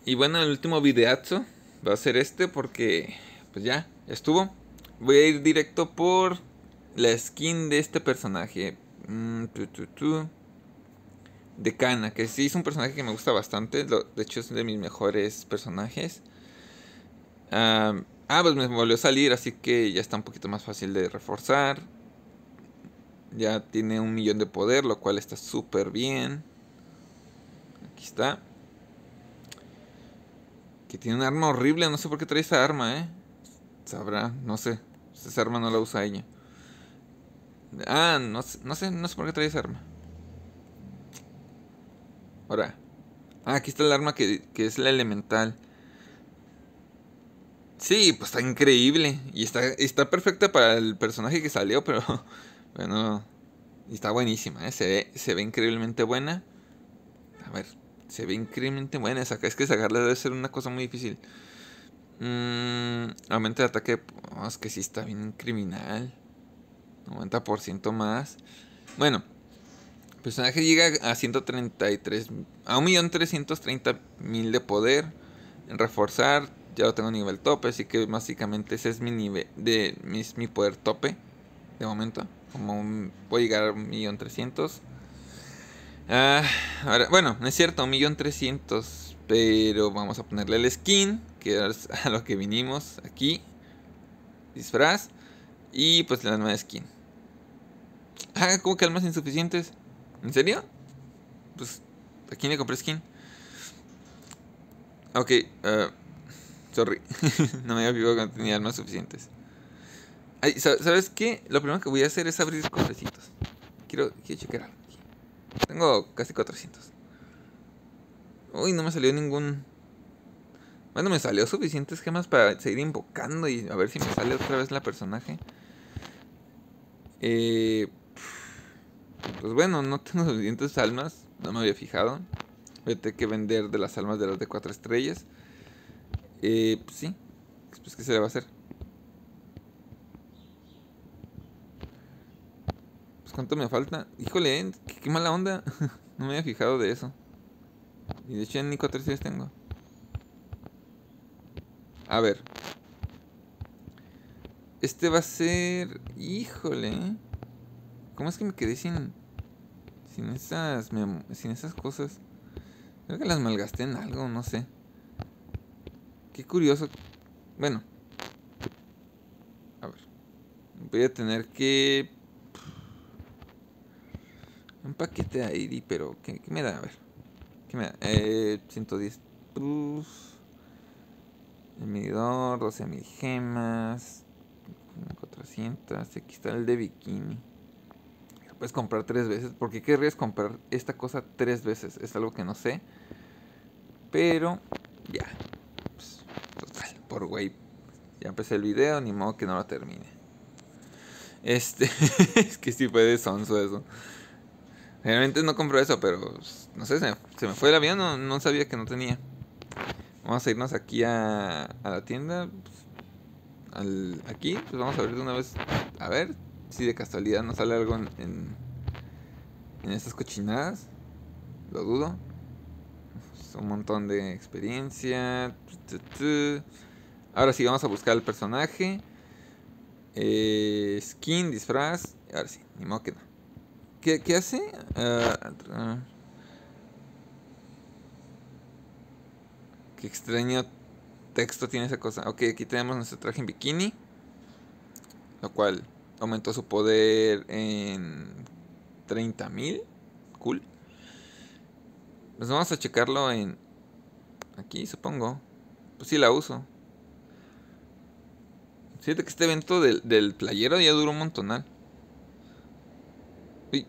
Y bueno, el último videazo va a ser este porque pues ya estuvo. Voy a ir directo por la skin de este personaje. De Kana, que sí es un personaje que me gusta bastante. De hecho es de mis mejores personajes. Pues me volvió a salir, así que ya está un poquito más fácil de reforzar. Ya tiene 1.000.000 de poder, lo cual está súper bien. Aquí está. Que tiene un arma horrible, no sé por qué trae esa arma, Sabrá, no sé. Esa arma no la usa ella. No sé por qué trae esa arma. Ahora. Aquí está el arma que es la elemental. Sí, pues está increíble. Y está perfecta para el personaje que salió, pero bueno, y está buenísima, se ve increíblemente buena. A ver, se ve increíblemente buena. Es que sacarla debe ser una cosa muy difícil. Aumenta el ataque. Es que sí está bien criminal. 90% más. Bueno, el personaje llega a 133. A 1.330.000 de poder. En reforzar. Ya lo tengo a nivel tope. Así que básicamente ese es mi nivel. Mi poder tope. De momento. Voy a llegar a 1.300.000. Ahora, bueno, no es cierto, 1.300.000. Pero vamos a ponerle el skin, que es a lo que vinimos aquí. Disfraz. Y pues la nueva skin. ¿Cómo que almas insuficientes? ¿En serio? Pues, ¿a quién le compré skin? Ok, sorry. No me había fijado que no tenía almas suficientes. Ay, ¿sabes qué? Lo primero que voy a hacer es abrir cofrecitos. Quiero checar algo aquí. Tengo casi 400. Uy, no me salió ningún. Bueno, me salió suficientes gemas para seguir invocando y a ver si me sale otra vez la personaje. Pues bueno, no tengo suficientes almas. No me había fijado. Voy a tener que vender de las almas de las de 4 estrellas. Pues sí. Pues ¿qué se le va a hacer? Pues ¿cuánto me falta? Híjole, qué mala onda. No me había fijado de eso. Y de hecho ni 4 estrellas tengo. A ver. Este va a ser... Híjole. ¿Cómo es que me quedé sin esas cosas? Creo que las malgasté en algo, no sé. Qué curioso. Bueno. A ver. Voy a tener que... Un paquete de ID, pero ¿qué me da? A ver. ¿Qué me da? 110. El medidor, 12.000 gemas. 400. Aquí está el de bikini. Lo puedes comprar 3 veces. ¿Por qué querrías comprar esta cosa 3 veces? Es algo que no sé. Pero ya. Pues, total, por güey. Ya empecé el video, ni modo que no lo termine. Es que sí fue de sonso eso. Realmente no compré eso, pero no sé, se me fue el avión, no sabía que no tenía. Vamos a irnos aquí a la tienda. Aquí, pues vamos a abrir de una vez. A ver si de casualidad nos sale algo en estas cochinadas. Lo dudo. Es un montón de experiencia. Ahora sí, vamos a buscar el personaje. Skin, disfraz. Ahora sí, ni modo que no. ¿Qué hace? Qué extraño texto tiene esa cosa. Ok, aquí tenemos nuestro traje en bikini. Lo cual aumentó su poder en 30.000. Cool. Pues vamos a checarlo en... Aquí, supongo. Pues sí la uso. Fíjate que este evento del playero ya duró un montonal. Uy.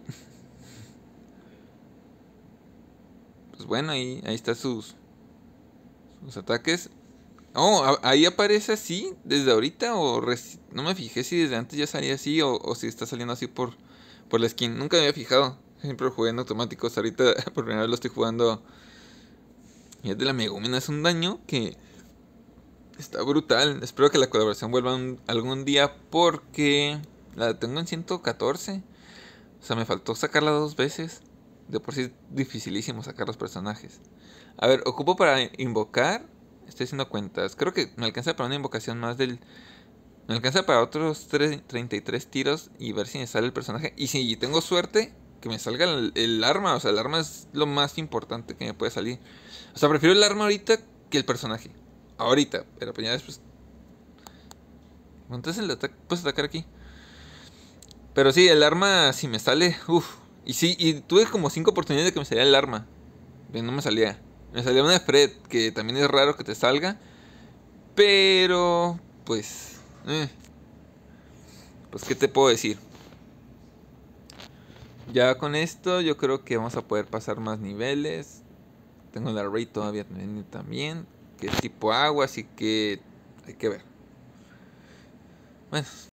Pues bueno, ahí está sus ataques. Oh, ahí aparece así desde ahorita o no me fijé si desde antes ya salía así o si está saliendo así por la skin. Nunca me había fijado. Siempre jugué en automáticos. Ahorita por primera vez lo estoy jugando. Y es de la Megumina. Es un daño que está brutal. Espero que la colaboración vuelva algún día porque la tengo en 114. O sea, me faltó sacarla 2 veces. De por sí es dificilísimo sacar los personajes. A ver, ocupo para invocar. Estoy haciendo cuentas. Creo que me alcanza para una invocación más del... Me alcanza para otros 33 tiros y ver si me sale el personaje. Y si tengo suerte, que me salga el arma. O sea, el arma es lo más importante que me puede salir. O sea, prefiero el arma ahorita que el personaje. Ahorita, pero pues ya después... Entonces el ataque... Puedes atacar aquí. Pero sí, el arma si me sale... Uff. Y sí, y tuve como 5 oportunidades de que me saliera el arma. Bien, no me salía. Me salía una de Fred, que también es raro que te salga. Pero... Pues... Pues, ¿qué te puedo decir? Ya con esto yo creo que vamos a poder pasar más niveles. Tengo la Raid todavía también, que es tipo agua, así que hay que ver. Bueno.